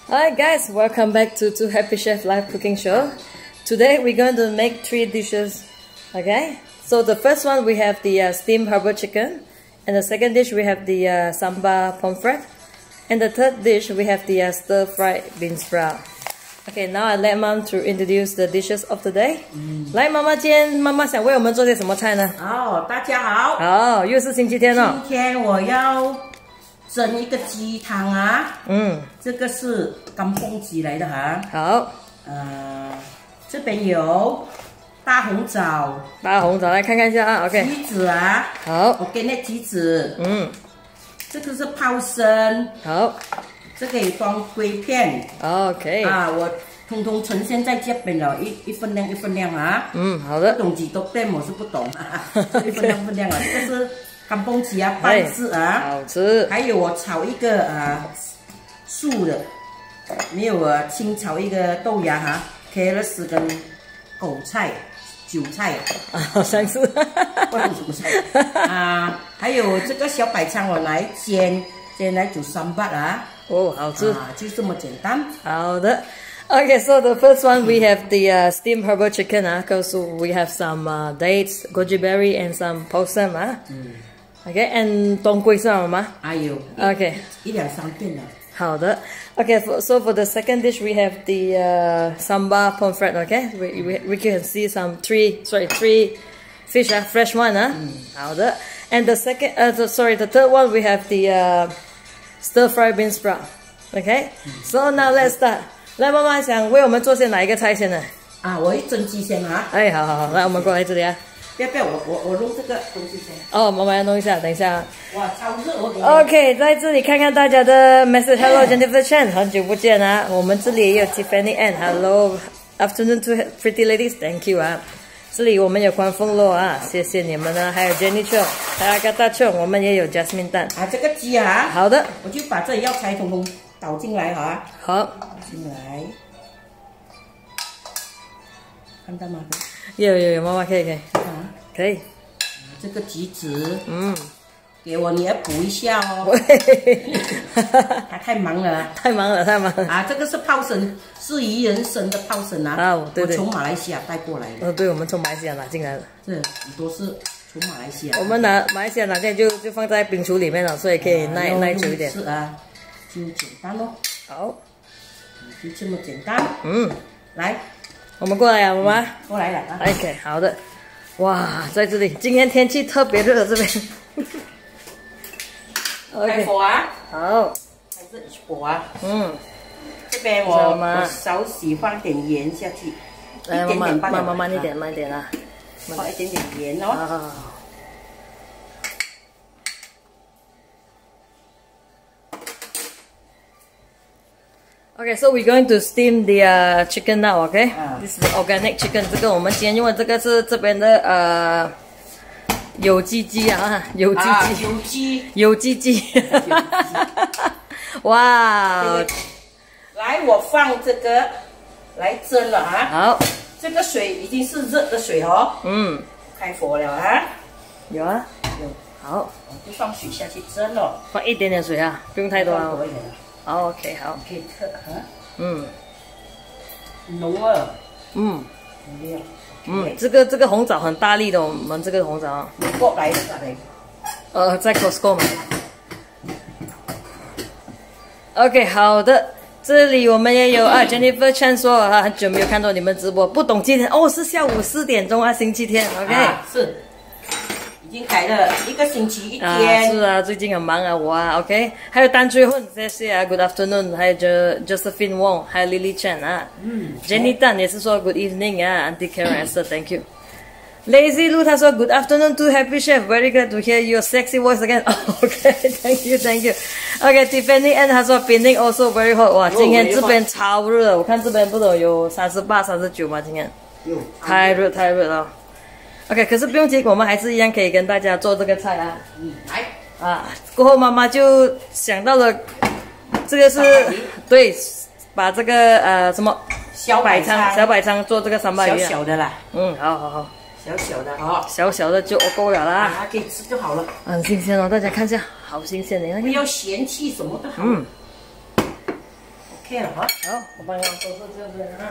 Hi guys, welcome back to Two Happy Chef live cooking show. Today we're going to make 3 dishes. Okay, so the first one we have the steamed herbal chicken, and the second dish we have the samba pomfret, and the third dish we have the stir-fried bean sprout. Okay, now I let Mom to introduce the dishes of the day. 来，妈妈，今天妈妈想为我们做些什么菜呢？ 大家好。 好，又是星期天了。 今天我要蒸一个鸡汤啊。这个是干蹦鸡来的哈。好。这边有大红枣。大红枣，来看看一下啊。OK。橘子啊。好。我给那橘子。这个是泡参。好。这个也装龟片。OK。我通通呈现在这边了，一分量一分量啊。好的。不懂几多遍我是不懂啊，一分量分量啊。这个是干蹦鸡啊，半只啊，好吃。还有我炒一个素的，没有清炒一个豆芽哈，carrots 跟韭菜，好像是，不懂什么菜还有这个小白菜我来煎来煮三巴啊。好吃就这么简单。好的。Okay, so the first one we have the steamed herbal chicken. Because we have some dates, goji berry, and some possum. Okay, and 冬菇是吗？还有。Okay. 1、2、3片了。好的。Okay, so for the second dish we have the samba pomfret. Okay, we can see some three fish, fresh one. 好的。And the the third one we have the stir-fried bean sprout. Okay, so now let's start. 来，妈妈想为我们做些哪一个菜先呢？我会蒸鸡先啊。哎，好，来，我们过来这里啊。不要，我弄这个东西先。妈妈要弄一下，等一下。哇，超热！OK， 在这里看看大家的 message。Hello Jennifer Chen， 很久不见啊。我们这里也有 Tiffany Ann。Hello afternoon to pretty ladies，Thank you 啊。这里我们有关凤肉啊，谢谢你们啊。还有 Jenny Chong， 还有 Agatha Chong， 我们也有 Jasmine 蛋。这个鸡啊。好的。我就把这里药材统统倒进来哈。好。进来。看到吗？有，妈妈可以。可以。这个橘子，给我女儿补一下哦。她太忙了。太忙了。这个是泡参，是鱼人参的泡参啊。对，我从马来西亚带过来的。对，我们从马来西亚拿进来的。这很多是从马来西亚。我们马来西亚拿进来就放在冰橱里面了，所以可以耐久一点。是啊，就简单咯。好。就这么简单。来。我们过来啊，妈妈。过来了啊。OK， 好的。哇，在这里，今天天气特别热，这边。开火啊！好。开始火啊！这边我少许放点盐下去，一点点慢一点啊，放一点点盐哦。Okay, so we're going to steam the chicken now. Okay, this is organic chicken. 这个我们今天用的这个是这边的有机鸡啊，有机鸡。哇！来，我放这个来蒸了啊。好，这个水已经是热的水哦。开火了啊。有啊。有。好，我就放水下去蒸了。放一点点水啊，不用太多啊。好 ，OK， 好。可以测浓了。这个红枣很大力的，我们这个红枣。美国来的，在 Costco 买的。OK， 好的。这里我们也有Jennifer Chen 说很久没有看到你们直播，不懂今天是下午4点钟啊，星期天。OK， 是。已经改了1个星期1天。是啊，最近很忙啊，我啊 ，OK。还有丹追混，谢谢啊 ，Good afternoon。还有Josephine Wong， 还有 Lily Chen 啊，Jenny Tan 也是说 Good evening 啊 ，Auntie Karen Esther，Thank you。Lazy Lu 他说 Good afternoon to Happy Chef，Very glad to hear your sexy voice again。OK，Thank you。OK，Tiffany Ann 他说 Penang also very hot， 哇，今天这边超热，我看这边不懂有38、39吗？今天太热了。OK， 可是不用急，我们还是一样可以跟大家做这个菜啊。来过后妈妈就想到了，这个是对，把这个什么小白鲳做这个三巴鱼。小的啦。好。小的哈。小的就够了啦。可以吃就好了。很新鲜哦，大家看一下，好新鲜的。不要嫌弃什么都好。 OK 了哈。 好，我帮你收拾这边啊。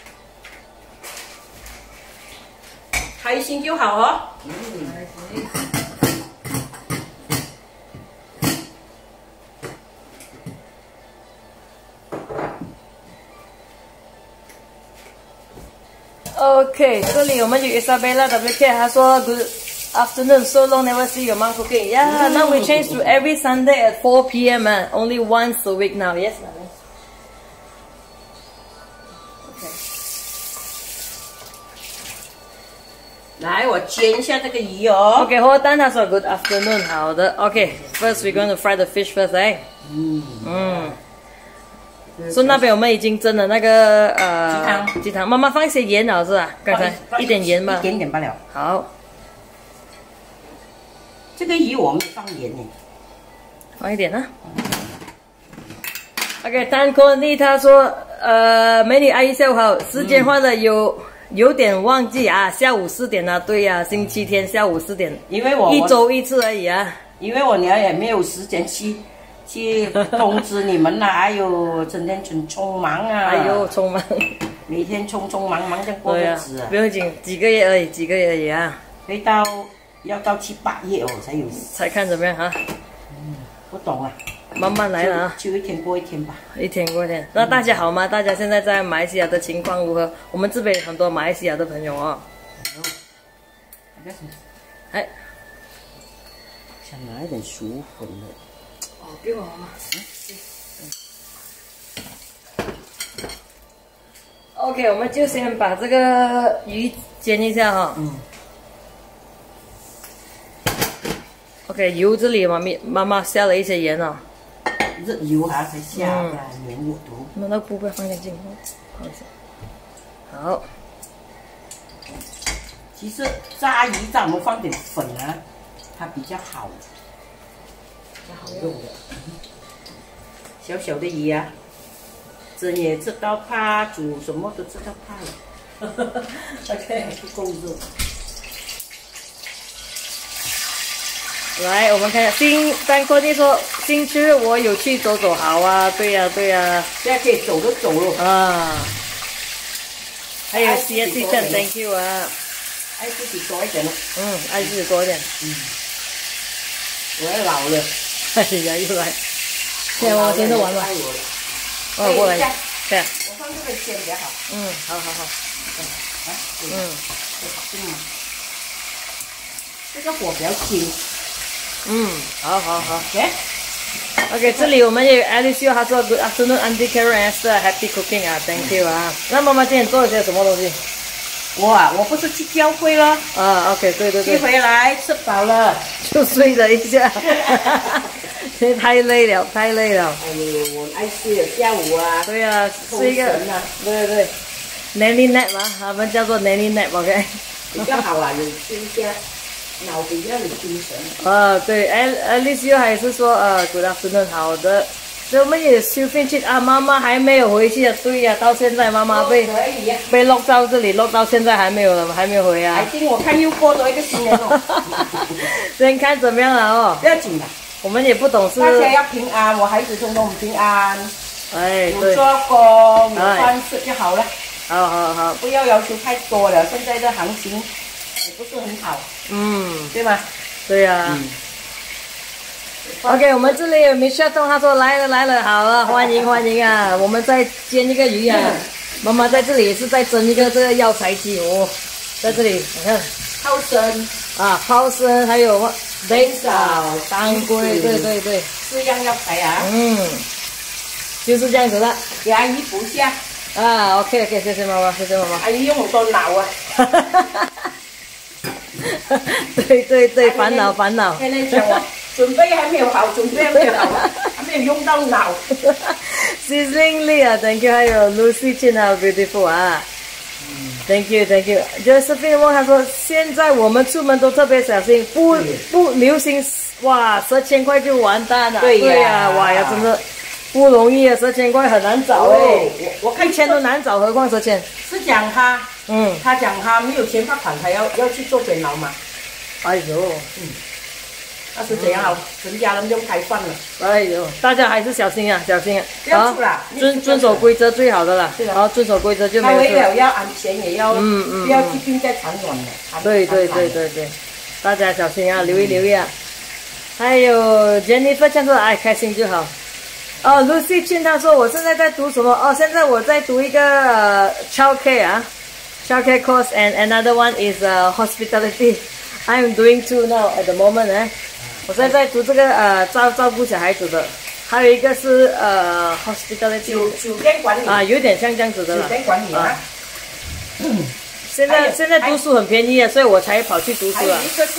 开心就好哦。 开心。OK， 这里我们有 Isabella WK， 她说 Good afternoon, so long never see your mom cooking. Yeah, now we change to every Sunday at 4 p.m. Only once a week now. Yes, Nana. OK。 来，我煎一下这个鱼哦。 OK， hold on， 她说 Good afternoon， 好的。OK，first we're going to fry the fish first， 哎。所以那边我们已经蒸了那个鸡汤，妈妈放一些盐了是吧？刚才一点盐吧， 一点点罢了。 好， 这个鱼我没放盐呢， 放一点啊。OK， 丹坤丽他说美女阿姨下午好，时间换了有点忘记啊，下午4点啊，对呀，星期天下午4点， 因为我 1周1次而已啊， 因为我娘也没有时间去通知你们啦，哎呦，整天很匆忙啊！ 哎呦，匆忙， 每天匆匆忙忙这样过日子啊！ 不用紧，几个月而已啊！ 要到7、8月哦才看怎么样哈？ 不懂啊， 慢慢来了啊， 就一天过一天吧， 一天过一天。那大家好吗？大家现在在马来西亚的情况如何？我们这边有很多马来西亚的朋友哦。哎， 想拿一点薯粉的。 哦，给我妈妈。OK， 我们就先把这个鱼煎一下哈。OK， 油这里妈妈下了一些盐哦。 热油还才下的，免有毒。 那个布不要放点进，放一下。好。 其实炸鱼我们放点粉啊，它比较好。好用的，小小的鱼啊，蒸也知道怕，煮什么都知道怕了。OK， 不够热。 来，我们看丹坤弟说星期日我有去走走，好啊，对呀、 现在可以走都走了啊。还有 CSC 站 ，Thank you 啊。 爱自己多一点了。 爱自己多一点。 我要老了。 哎呀，又来！现在我今天玩吧。哦，过来。对。 我放这个先比较好。 好。 这个火比较轻。 好。OK， 这里我们也有 Alice， 他说 Good afternoon, Auntie Karen Esther, Happy cooking 啊 ，Thank you 啊。那妈妈今天做了些什么东西？ 我不是去教会了。 OK， 对。 去回来吃饱了， 就睡了一下。太累了。 哎呦，我爱睡了，下午啊。 对啊，睡一个。对。Nanny nap 啊，他们叫做 Nanny nap，OK。 比较好啊，你睡一下，脑比较有精神。 对，Alice 还是说Good afternoon， 好的。所以我们也休息去啊，妈妈还没有回去啊，对呀，到现在妈妈被 lock 到这里 ，lock 到现在还没有回啊。 我看又过多一个新年了。 先看怎么样了哦。 不要紧的， 我们也不懂事。 大家要平安，我孩子通通平安。 对。 有做工，有饭吃就好了。 好。 不要求太多了，现在的行情也不是很好。对吗？ 对呀。OK， 我们这里有 Michelle 他说来了，好了，欢迎啊！我们在煎一个鱼啊，妈妈在这里也是在蒸一个这个药材鸡哦，在这里你看，泡参还有贝嫂、当归，对 ，4样药材啊。 就是这样子的， 给阿姨补下。 OK， 谢谢妈妈。 阿姨用很多脑啊。 对，烦恼。 天天讲我准备还没有好，还没有用到脑。 Sizzling Lee 啊 ，Thank you， 还有 Lucy Chin 啊 ，Beautiful 啊，Thank you。Josephine Wong 他说，现在我们出门都特别小心，不流行10,000块就完蛋了。对呀，真的不容易啊，10,000块很难找我看 1000都难找，何况10,000。 是讲他讲他没有钱罚款，他要去做监牢嘛。 哎呦， 那是怎样？全家人用开饭了。 哎呦，大家还是小心啊，小心啊！ 不要出啦， 遵守规则最好的啦。 是的。 然后遵守规则就没有事。 为了要安全，也要不要疾病在传染的。 对，大家小心啊，留意啊。还有 Jennifer 这样说，哎，开心就好。哦 ，Lucy Chin 她说我现在在读什么？哦，现在我在读一个childcare 啊 ，childcare course and another one is hospitality. I'm doing two now at the moment 我现在在读这个照顾小孩子的，还有一个是hospitality 酒店管理啊，有点像这样子的了。 酒店管理啊。 现在读书很便宜啊，所以我才跑去读书啊。还有一个是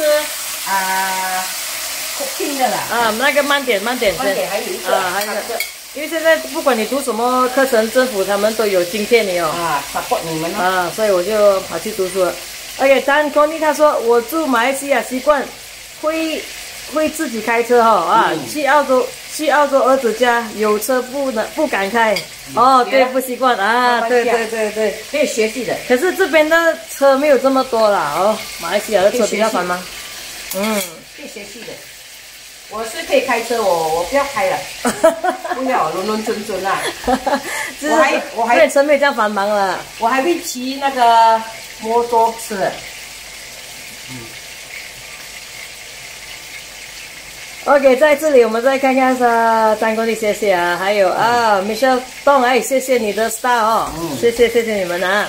cooking 的啦。 那个慢点还有一个还有一个。因为现在不管你读什么课程，政府他们都有津贴你哦。 support 你们哦。 所以我就跑去读书了。OK， Dan Connie 他说我住马来西亚习惯会自己开车去澳洲儿子家有车不敢开。对，不习惯对， 可以学习的。 可是这边的车没有这么多啦马来西亚的车比较繁忙。 可以学习的。我是可以开车，我不要开了，不要轮准啦。我还车没有这样繁忙了。 我还会骑那个摩托车。 OK， 在这里我们再看看张国立，谢谢啊，还有Michelle Dong，谢谢你的 star 谢谢你们啊。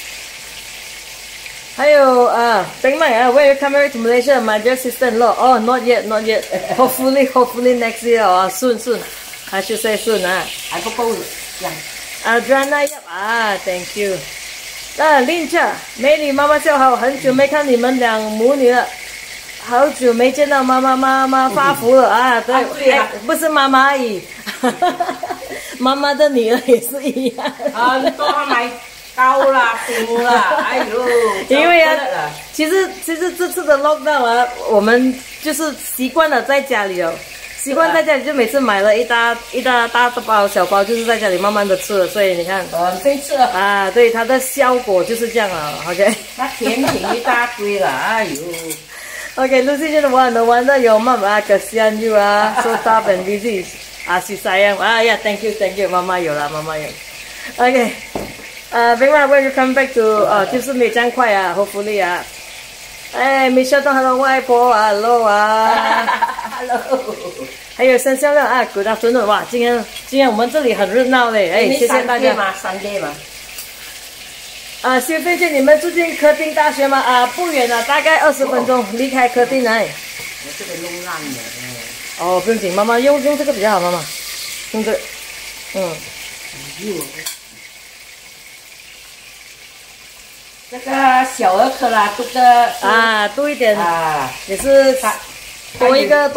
还有Beng Mai where you come to Malaysia? My dear sister-in-law. Oh, not yet. Hopefully next year or soon. I should say soon 还不够样。 Adriana thank you. 林恰，美女妈妈叫好，很久没看你们两母女了，好久没见到妈妈发福了对，不是妈妈而已，妈妈的女儿也是一样。 很多还买高啦、饼啦，哎呦！ 因为其实这次的 lockdown 我们就是习惯了在家里习惯在家里就每次买了一大包小包，就是在家里慢慢的吃了，所以你看， 对吃了对它的效果就是这样OK。 那甜品一大堆了，哎呦。 OK，Lucy 觉得no wonder your mom kasihan you so tough and busy si sayang thank you 妈妈有 OK。Beng Mai when you come back to 就是没这样快hopefully Michelle 当他的外婆hello hello， 还有生肖亮good afternoon 哇，今天我们这里很热闹嘞谢谢大家。 Sunday 嘛。 修飞姐，你们住进科丁大学吗？不远大概20分钟离开科丁来。 我这个弄烂了。 不用紧，妈妈用这个比较好，妈妈用这个。 这个小儿科啦，读的多一点也是多一个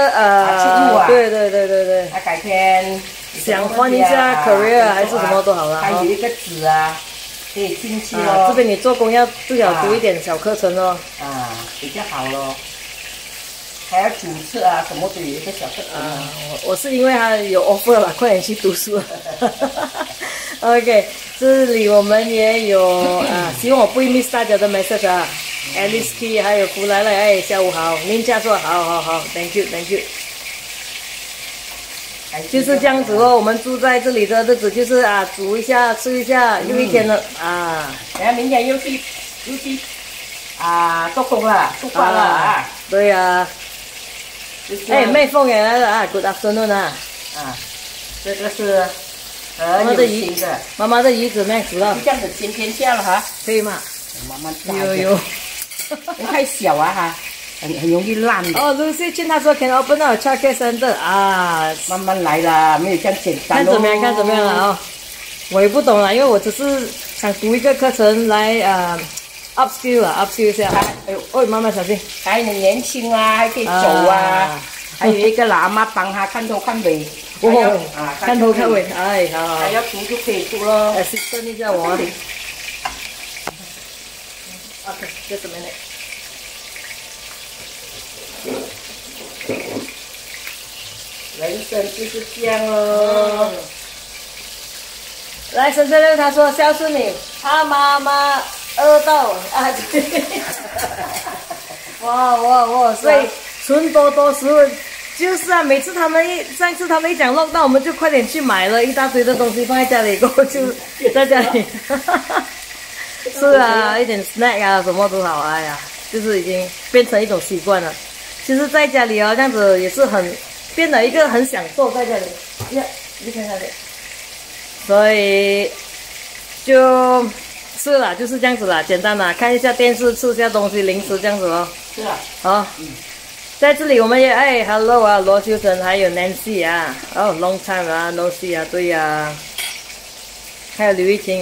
对。 改天想换一下 career 还是什么都好了。 还有一个纸可以进去这边你做工要最好读一点小课程比较好咯。还要主次什么都有一个小课程我是因为他有 offer 了，快点去读书。OK， 这里我们也有希望我不会 miss 大家的 message Alice Key 还有福来了下午好，您家说好 thank you。就是这样子我们住在这里的日子就是煮一下吃一下又一天了等下明天又去做工了，出发了对妹凤也来了good afternoon 这个是很有心的妈妈的椅子没煮到， 这样子先天下了可以吗？ 慢慢有太小很容易烂的。 Lucy Chin 他说 can open up a childcare center 慢慢来啦，没有这样简单看怎么样了我也不懂啦，因为我只是想读一个课程来upskill 一下。妈妈小心。 还很年轻还可以走还有一个喇嘛帮他看头看尾。 看头看尾，好。 还要读就可以读咯。 assistant 一下我。just a minute。 人生就是这样咯。 来，沈正六他说孝顺你，他妈妈饿到哇， 纯多多食物。就是啊，每次上次他们一讲lockdown，那我们就快点去买了一大堆的东西放在家里，过后就在家里。是啊，一点 snack 啊，什么都好，哎呀，就是已经变成一种习惯了。其实在家里哦，这样子也是变得一个很享受在家里。呀，你看看这，所以就是啦，就是这样子啦，简单啦，看一下电视，吃一下东西，零食这样子哦。 是啊。 好。在这里我们也hello 啊，罗秋成还有 Nancy 啊，long time 啊 ，no see 啊，对呀、啊，还有刘玉清。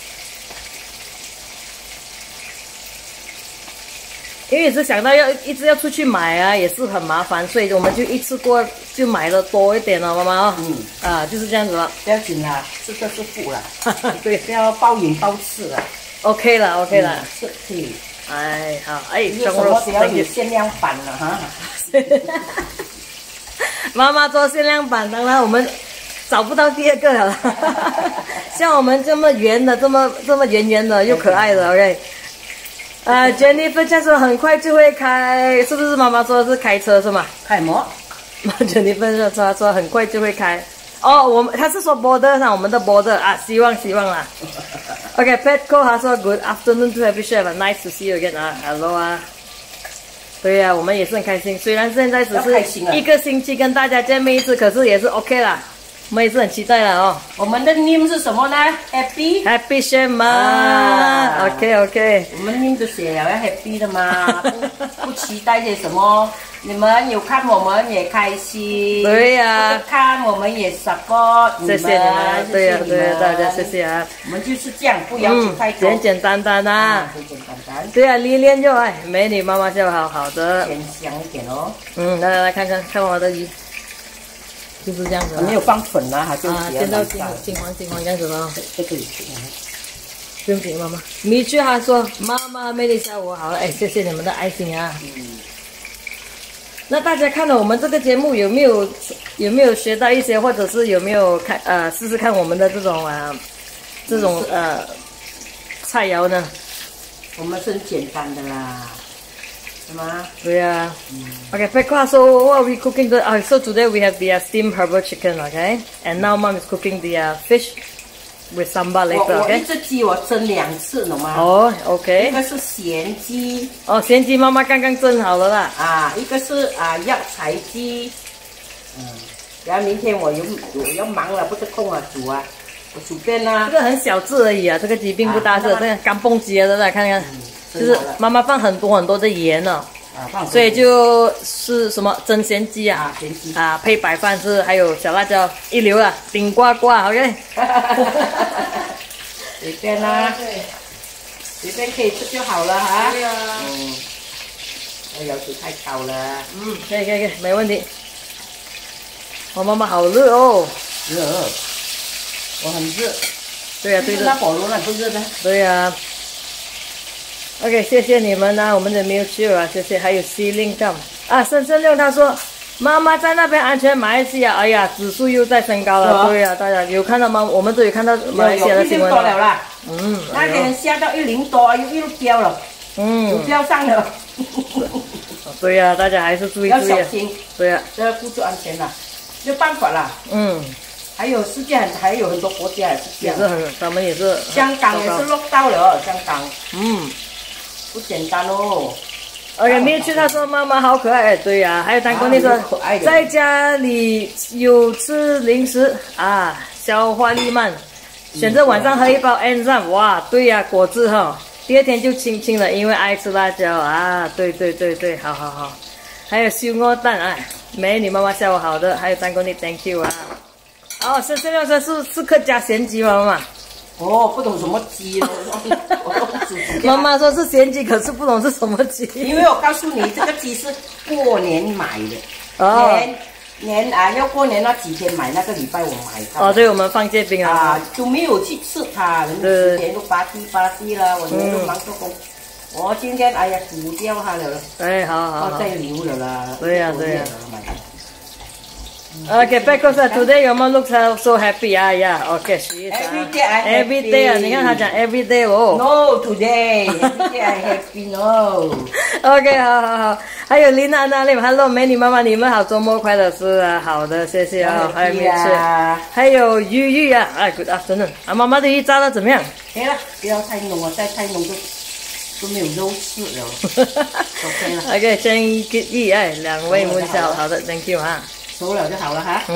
因为也是想到一直要出去买啊，也是很麻烦，所以我们就一次过就买的多一点了，妈妈哦。就是这样子了。 不要紧啦，吃的是福啦。对，不要暴饮暴吃了。 OK 了，OK 了。 是可以。 哎，好， 什么只要有限量版了哈。 妈妈做限量版，当然我们找不到第二个了。像我们这么圆的，这么圆圆的又可爱的 ，OK。Jennifer 这说很快就会开，是不是？妈妈说是开车是吗？ 开么 ？Jennifer 说很快就会开。哦，他是说 border 上我们的 border 啊，希望啦。OK，Petco 他说 Good afternoon to Happy Chef，nice to see you again 啊 ，Hello 啊。对呀、我们也是很开心，虽然现在只是一个星期跟大家见面一次，可是也是 OK 啦，我们也是很期待了哦。 我们的 name 是什么呢 ？Happy Chef 嘛，OK。 我们 name 都写了要 Happy 的嘛，不期待些什么。你们有看我们也开心， 对呀、 看我们也 support 你们， 谢谢你们，对呀、大家谢谢啊。 我们就是这样，不要求太多， 简简单单啊， 简简单单。 对呀、历练就美女妈妈就好的， 偏香一点哦。 来看我的鱼，就是这样子。 没有放粉啊，还是见到金黄这样子咯。 这个不用紧，妈妈。米居还说妈妈美丽下午好，谢谢你们的爱心啊。那大家看了我们这个节目有没有学到一些，或者是有没有试试看我们的这种菜肴呢？ 我们是很简单的啦，是吗？ 对呀。Okay, so what are we cooking? So today we have the steamed herbal chicken, okay? And now Mom is cooking the fish with sambal later, okay? 我一只鸡我蒸2次，懂吗 ？OK。 一个是咸鸡。 咸鸡妈妈刚刚蒸好了啦。 一个是药材鸡。然后明天我要忙了，不是空了煮啊，我煮遍啦。 这个很小只而已啊，这个鸡并不大只，这个干蹦鸡的，大家看看，就是妈妈放很多的盐呢。所以就是什么蒸咸鸡啊， 咸鸡配白饭是还有小辣椒一流啊，顶呱呱 ，OK。 随便啦，随便可以吃就好了哈。 对呀。 要求太高了。 可以，没问题。我妈妈好热哦。 热，我很热。 对呀，对的。 那火炉那不热的。 对呀。OK， 谢谢你们啊，我们的 Mutual 啊，谢谢，还有 C Link 深圳六他说妈妈在那边安全，马来西亚，哎呀，指数又在升高了，对呀，大家有看到吗？我们都有看到马来西亚的新闻了啦。那天下到10多，又一路飙了，又飙上了。 对呀，大家还是注意。 要小心。 对呀， 要顾住安全啦，没有办法啦。还有世界还有很多国家也是这样。 他们也是。 香港也是落到了，香港。不简单哦。 面去他说妈妈好可爱，对呀，还有丹哥你说在家里有吃零食消化力慢，选择晚上喝一包 Enzyme， 哇，对呀，果汁哈，第二天就轻轻了，因为爱吃辣椒对，好，还有修鹅蛋美女妈妈下午好的，还有丹哥你 Thank you 是是客家咸鸡吗妈妈？ 不懂什么鸡了， 妈妈说是咸鸡，可是不懂是什么鸡。 因为我告诉你，这个鸡是过年买的。要过年那几天买，那个礼拜我买到。 对，我们放借冰都没有去吃它，人家之前都巴西了，我们都忙做工。我今天煮掉它了。 好。 再留了啦。 对呀。 Okay, because today your mom looks so happy. Yeah. Okay, she is. Every day 啊，你看她讲 every day 哦。 No, today. Every day I happy. No. OK， 好。还有琳娜那里 ，Hello， 美女妈妈，你们好，周末快乐，是啊，好的，谢谢啊。还有米翠，还有玉啊，哎 ，Good afternoon。啊，妈妈的鱼炸的怎么样？ 可以了，不要太浓啊，再太浓都没有肉吃了。OK 了。 OK， 先一哎，两位问笑，好的 ，Thank you 啊。 熟了就好了哈。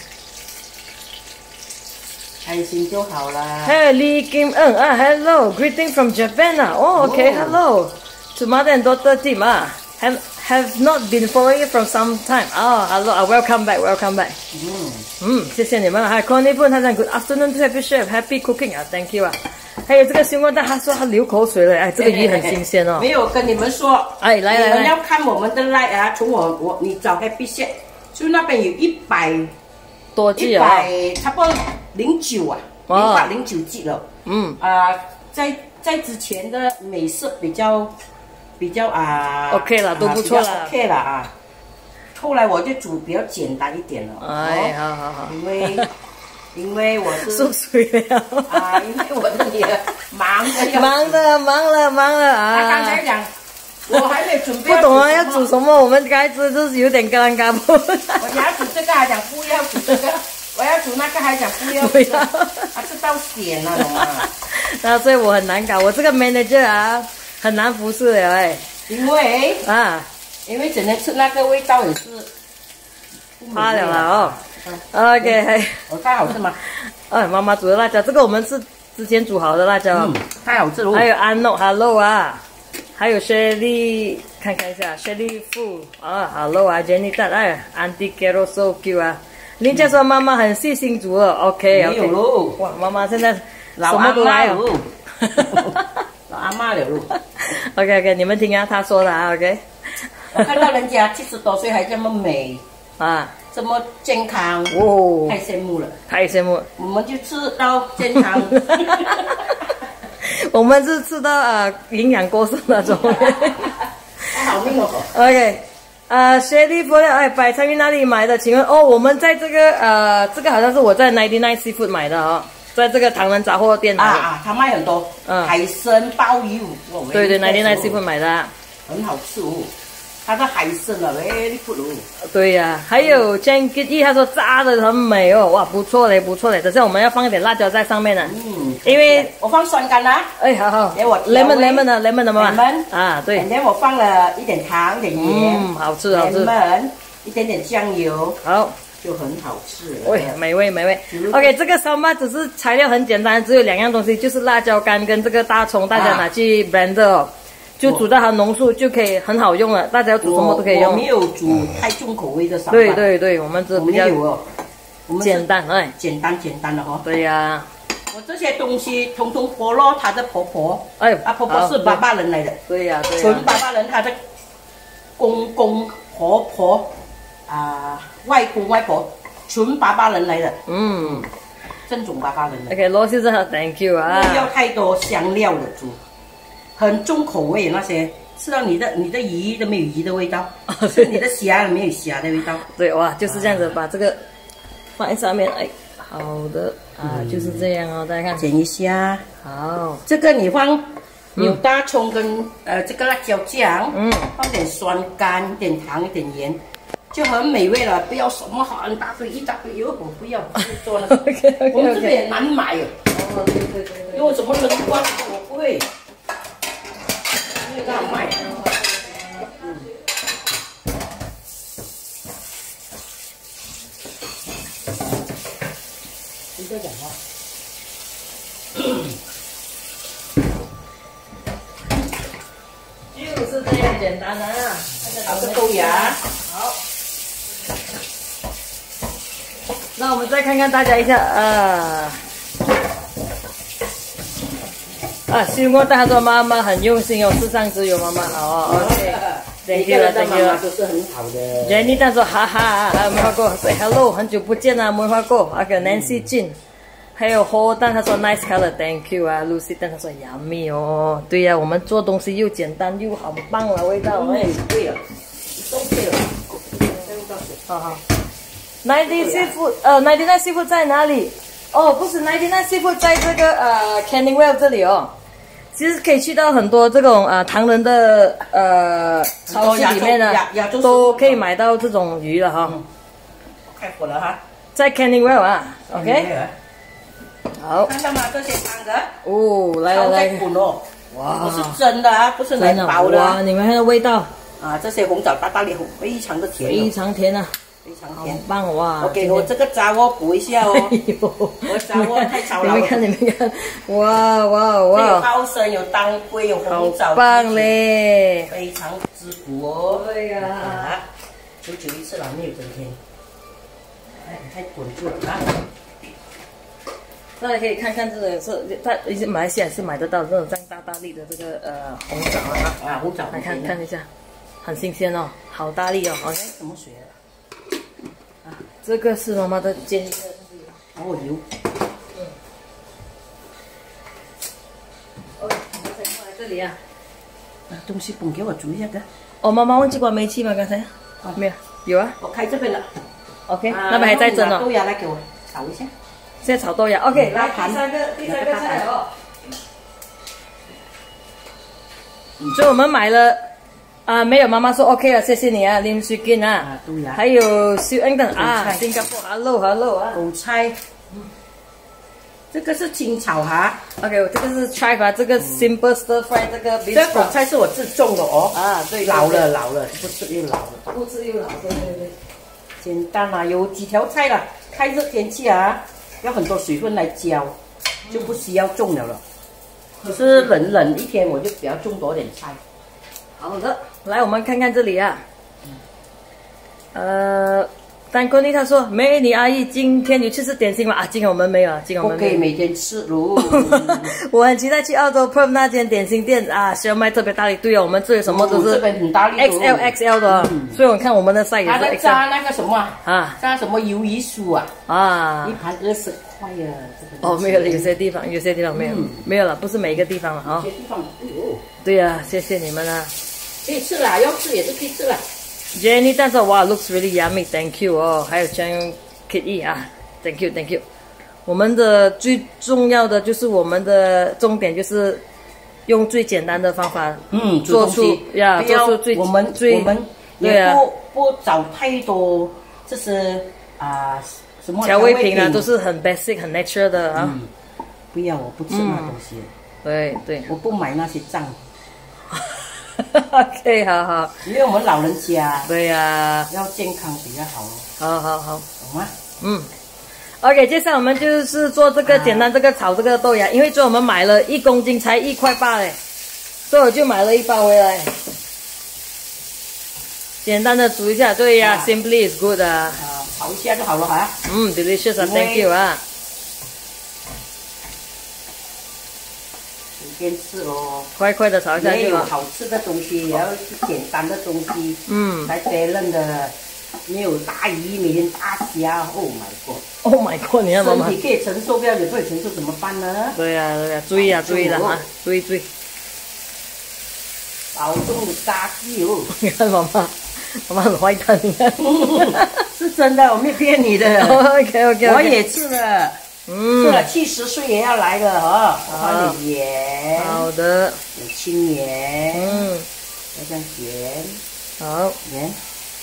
开心就好啦。 还有李金恩啊 ，Hello，greeting from Japan 啊，哦 ，OK，Hello，to mother and daughter team 啊。Have not been following from some time. Hello, welcome back. 谢谢你们。还有 Connie 问他讲 Good afternoon, Happy Chef, Happy cooking 啊 ，Thank you 啊。还有这个新闻蛋，他说他流口水了，哎，这个鱼很新鲜哦。 没有跟你们说， 哎，来， 你们要看我们的 like 啊，从你找 Happy Chef， 就那边有100 多 G 啊 ，100差不多09啊，109 G 了。在之前的美式比较 OK 了，都不错了 ，OK 了啊。后来我就煮比较简单一点了。 哎，好。 因为我是缩水了啊，因为我的女儿忙了啊。他刚才讲，我还没准备。 不懂啊，要煮什么？我们该吃就是有点尴尬不？ 我要煮这个还讲不要煮这个，我要煮那个还讲不要。这道险了，懂吗？ 那所以我很难搞，我这个 manager 啊。很难服侍了哎， 因为整天吃那个味道也是怕了哦。OK， 太好吃吗？ 妈妈煮的辣椒，这个我们是之前煮好的辣椒， 太好吃了。 还有安诺 ，Hello 啊，还有 Shelly， 看一下 Shelly Fu 啊 ，Hello 啊 ，Jenny 蛋，哎 ，Auntie Carol so cute 啊。林家说妈妈很细心煮了 ，OK， 没有喽。 哇，妈妈现在什么都来了。 老阿妈了喽。 OK， 你们听啊，他说的啊 ，OK。 我看到人家70多岁还这么美啊，这么健康哦，太羡慕了， 太羡慕了。 我们就吃到健康， 我们是吃到营养过剩那种。 太好命了。 OK， Shelly 佛料，哎，百川鱼哪里买的？请问我们在这个这个好像是我在99 Seafood 买的哦。在这个唐人杂货店他卖很多海参、鲍鱼， 对，99 Seafood 买的， 很好吃哦。它的海参啊，very good 哦。 对呀，还有 Jenny 他说炸的很美哦，哇，不错嘞。等下我们要放一点辣椒在上面呢，因为我放酸柑啦。哎， 好。给我 lemon 的妈妈啊，对。 然后我放了一点糖、一点盐， 好吃。 lemon， 一点点酱油， 好。 就很好吃， 美味。OK， 这个烧麦只是材料很简单，只有2样东西，就是辣椒干跟这个大葱，大家拿去 blender 哦，就煮到它浓缩就可以很好用了。大家煮什么都可以用。 我没有煮太重口味的烧麦。对，我们这比较简单， 简单的哈。 对呀。 我这些东西通通婆罗她的婆婆，婆婆是巴巴人来的。 对呀。 纯巴巴人，她的公公婆婆。外公外婆，纯巴巴人来的，正宗巴巴人的。 OK， 罗先生 ，Thank you 啊。 不要太多香料的煮，很重口味那些，吃到你的鱼都没有鱼的味道，吃你的虾没有虾的味道。 对，哇，就是这样子，把这个放在上面，哎，好的就是这样哦，大家看， 剪一下， 好， 这个你放有大葱跟这个辣椒酱，放点酸柑，一点糖，一点盐。就很美味了，不要什么很大堆一大堆油，我不要做那个。我们这边也难买哦。对。因为什么人关我不会，没有办法卖。你在讲话。 就是这样简单啊。 好个豆芽。好。 那我们再看看大家一下希望大家说妈妈很用心哦，世上只有妈妈好哦。OK， 每个人的妈妈都是很好的。 Jenny 蛋说哈哈，没话过 ，Say hello， 很久不见啊，没话过。Nancy Jin， 还有 Ho 蛋他说 nice color，Thank you 啊。Lucy 蛋他说 yummy 哦，对呀，我们做东西又简单又很棒了，味道。 对了，都对了。 好。 ，99 Seafood ，99 Seafood 在哪里？哦，不是99 Seafood 在这个Canning Well 这里哦。其实可以去到很多这种唐人的超市里面呢，都可以买到这种鱼了哈。 开火了哈， 在 Canning Well 啊 ，OK。好， 看到吗？这些汤的哦，来来来， 滚哦， 哇， 不是真的啊，不是来包的。 哇，你们看到味道啊，这些红枣大利非常的甜， 非常甜啊。 非常甜， 好棒哇！ 我给我这个渣锅补一下哦。哎呦，我渣锅太吵了。 你们看，你们看，哇哇哇！ 有花生，有当归，有红枣， 好棒嘞！ 非常滋补哦。 对呀， 久久一次了，没有整天。哎，太滚住了啊！ 大家可以看看这个是，马来西亚是买得到这种这样大粒的这个红枣啊。 红枣， 来看一下，很新鲜哦，好大粒哦。OK， 什么水啊？ 这个是妈妈的煎鱼的哦，油。 哦，你再过来这里啊。 东西捧给我煮一下的。 哦，妈妈忘记关煤气吗？刚才没有，有啊。 我开这边了。 OK，那边还在蒸哦。 豆芽来给我炒一下。 现在炒豆芽。OK，来第三个菜哦。所以我们买了。没有，妈妈说 OK 了，谢谢你啊，Lim Swee Kin 啊，还有秀恩等啊，新加坡 hello 啊， 韭菜，这个是清炒哈 ，OK， 这个是 chive 啊，这个 simple stir fry 这个， 这韭菜是我自种的哦， 对， 老了，不吃又老了， 不吃又老，对， 简单啊，有几条菜了，开热天气啊，要很多水分来浇，就不需要种了。可是冷一天我就比较种多点菜。 好的，来我们看看这里啊，丹哥妮他说美女阿姨今天有去吃点心吗？今天我们没有，今天我们不可以每天吃喽。 我很期待去澳洲 Perth 那间点心店啊，小麦特别大力，对哦，我们这里什么都是 XL 的，所以我看我们的菜也是 XL。 他在炸那个什么啊？ 炸什么鱿鱼酥啊？一盘20块啊！ 哦，没有了，有些地方没有，没有了，不是每一个地方了啊。 有些地方有。 对呀，谢谢你们啊。 可以吃啦，要吃也是可以吃啦。 Jenny 但是哇 ，looks really yummy，thank you 哦，还有 Chen Kitty 啊 ，thank you。我们的最重要的就是我们的重点就是用最简单的方法，做出最我们也不找太多，就是什么调味品啊，都是很 basic 很 natural 的啊。 不要，我不吃那东西。 对， 我不买那些账。 OK， 好， 因为我们老人家对呀， 要健康比较好。 好， 懂吗 ？OK， 接下来我们就是做这个简单这个炒这个豆芽，因为我们买了1公斤才1块8嘞，所以我就买了1包回来，简单的煮一下，对呀，Simply is good 啊。 炒一下就好了哈。 delicious 啊 ，Thank you 啊。 随便吃咯， 快的炒一下就好。 也有好吃的东西，也要简单的东西，才别人的没有大鱼，每天大虾 ，Oh my god， 你看妈妈， 身体可以承受不了，也不能承受怎么办呢？ 对呀，注意了啊，注意， 保重你大气哦。 你看妈妈很坏蛋，你看， 是真的，我没有骗你的。 OK， 我也吃了。吃了70岁也要来的哦，放点盐， 好的， 有青盐，加上咸， 好， 盐，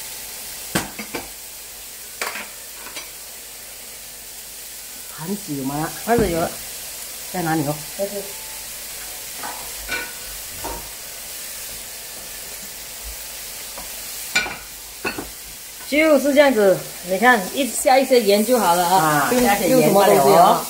盘子有吗？ 盘子有了， 在哪里哦？ 在这。就是这样子，你看下一些盐就好了啊， 用什么东西啊？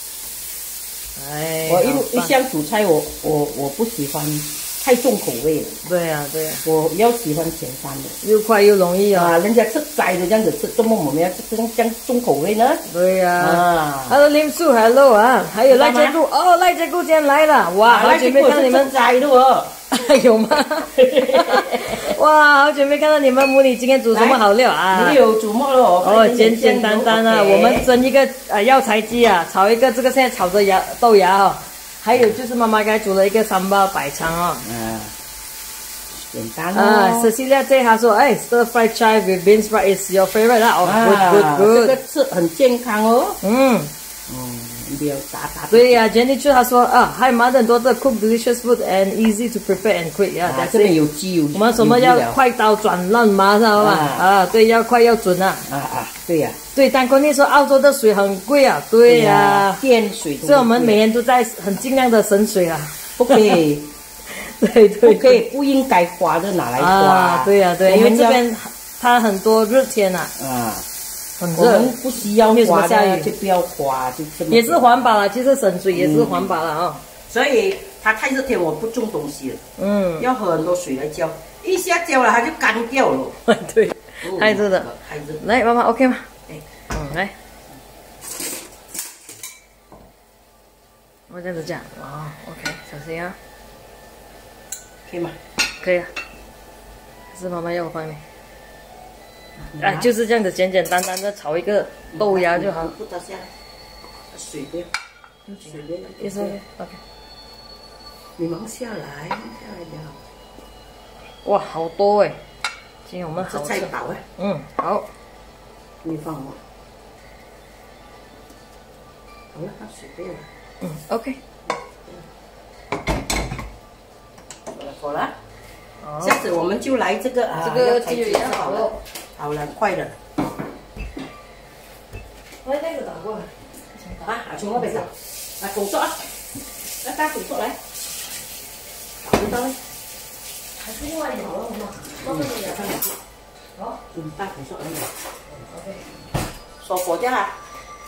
哎， 我一向煮菜，我不喜欢太重口味的。 对呀， 我要喜欢简单的， 又快又容易啊。 人家吃斋的这样子吃，怎么我们要吃这样重口味呢？ 对呀。Hello Lim Su Hello 啊，还有赖杰姑哦，赖杰姑今天来了，哇，好久没看你们斋的哦， 有吗？哇，好久没看到你们母女今天煮什么好料啊？ 没有煮么了哦，简单啊，我们蒸一个药材鸡啊，炒一个这个现在炒着豆芽哦，还有就是妈妈刚才煮了一个3包白肠哦。 简单哦。 啊，Cecilia 这他说，哎，stir fried chive with beans fried is your favorite 啊，哦 ，good， 这个是很健康哦。没有打。 对呀，Jenny 就他说啊，Hi mother 多的 cook delicious food and easy to prepare and quick 呀， 这边有鸡有。 我们什么要快刀斩乱麻，知道吧？啊，对，要快要准啊。 对呀。 对，但关键说澳洲的水很贵啊，对呀， 电水。 所以我们每年都在很尽量的省水啊， 不可以。 对， 不应该花的拿来花。 对呀，因为这边它很多热天啊。很热， 我们不需要花下雨就不要花，就这么。 也是环保了，其实省水也是环保了啊。 所以它太热天我不种东西了，要喝很多水来浇，一下浇了它就干掉了。 对，太热了， 太热。 来，妈妈 OK 吗？来，我这样子讲啊 ，OK， 小心啊， 可以吗？ 可以啊，还是妈妈要我帮你。啊，就是这样子，简简单单的炒一个豆芽就好。 不倒下来，水不要，水不要。 也是 OK。 你忙下来就好。 哇，好多哎！今天我们好菜饱哎。 好。 你放我。好了，把水不要了。 OK。 好了。下次我们就来这个这个鸡也好了。 好了，快了。 那个打过来。 从那边走。工作啊，大工作来。找不到嘞。 还是另外一条了，妈妈也看得见。好。 大工作来了。OK。锁火掉啊。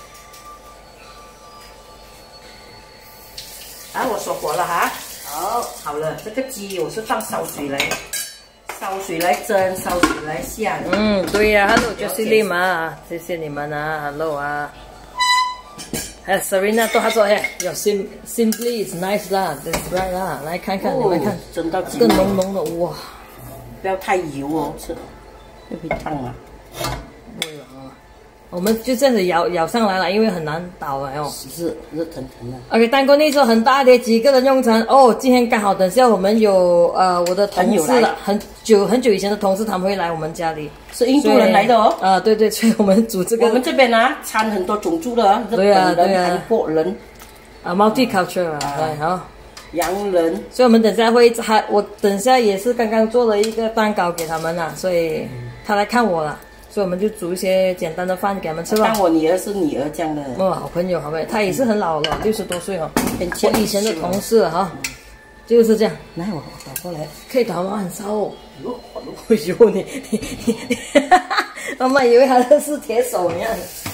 我锁火了哈。好了，这个鸡我是放烧水来蒸，烧水来下的。 对呀 ，Hello Jocelyn 嘛，谢谢你们啊 ，Hello 啊。Serena 都他说有 simply is nice 啦 ，that's right 啦，来看看你们看， 蒸到更浓浓的哇， 不要太油哦，吃会被烫啊。 不会啊，我们就这样子舀上来了，因为很难倒哎哦。 是热腾腾的。 OK， 蛋糕那时候很大的，几个人用餐哦。今天刚好，等下我们有我的同事了，很久以前的同事，他们会来我们家里， 是印度人来的哦。 对，所以我们煮这个。 我们这边掺很多种族的，日本人、韩国人 ，multicultural 对，好。 洋人。 所以我们等下我等下也是刚刚做了一个蛋糕给他们啦，所以他来看我了。所以我们就煮一些简单的饭给他们吃吧。 当我女儿是女儿这样的。 好朋友，好朋友，他也是很老了，60多岁哦。我以前的同事哈，就是这样。 来，我倒过来。 可以倒吗？很烧哦。哎呦你，妈妈以为他是铁手一样。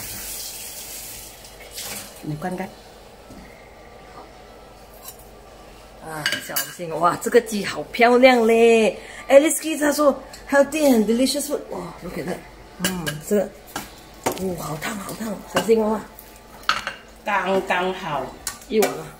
你关开。 小心哇！这个鸡好漂亮嘞。Alice 他说 healthy and delicious food。哇 ，look at that。这个，好烫，小心妈妈。 刚刚好一碗啊。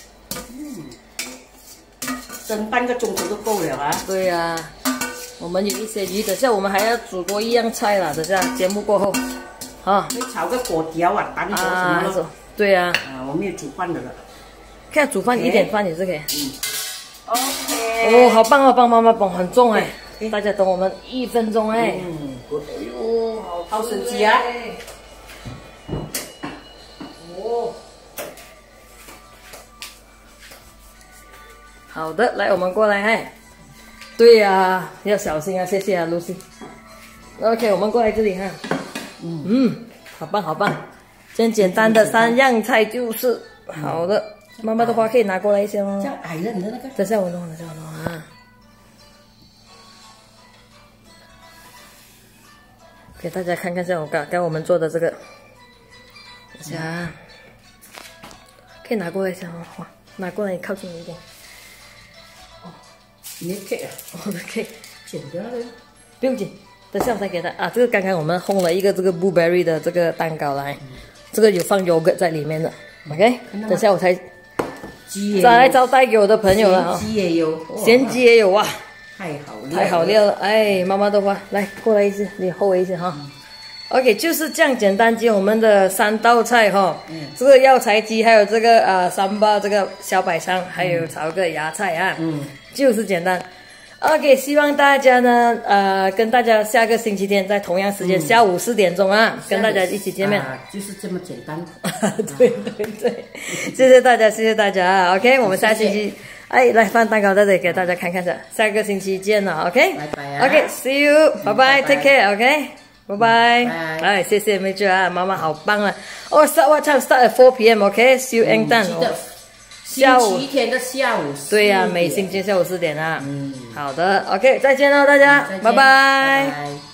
蒸半个钟头都够了啊。 对呀，我们有一些鱼，等下我们还要煮多一样菜啦。等下节目过后， 会炒个粿条啊，蛋糕什么的。 对呀。 我没有煮饭的了。 看煮饭一点饭也是可以。 OK。 好棒，妈妈棒，很重哎。大家等我们1分钟哎。 好神奇啊！ 好的，来我们过来对呀，要小心啊，谢谢啊 ，Lucy。OK， 我们过来这里哈。好棒，真简单的3样菜就是好的。妈妈的话可以拿过来一些哦。 这样矮了你的那个。 等下我弄啊。给大家看看像刚我们做的这个，等下可以拿过来一下哦，拿过来靠近一点。 你的 cake 我的 cake 剪掉了。 不用紧，等下我再给他这个刚刚我们烘了一个这个 blueberry 的这个蛋糕来，这个有放 yogurt 在里面的 ，OK， 等下我才再来招待给我的朋友了咸鸡也有， 咸鸡也有哇。 太好料了！哎，妈妈的话，来过来一次，你后围一下哈。OK， 就是这样简单，我们的3道菜哈。这个药材鸡，还有这个三巴这个小百香，还有炒个芽菜啊。就是简单。 OK， 希望大家呢，跟大家下个星期天在同样时间，下午4点钟啊，跟大家一起见面。 就是这么简单。 对对对，谢谢大家，谢谢大家。OK， 我们下星期，来放蛋糕在这里给大家看看的，下个星期见了。OK， 拜拜。 OK，see you， 拜拜 ，take care。OK， 拜拜。谢谢 Major 啊，妈妈好棒啊。Oh, what time start at 4 p.m. OK，see you anytime。 星期天的下午4点。 对呀，每星期下午4点啊。好的 ，OK， 再见喽，大家，拜拜。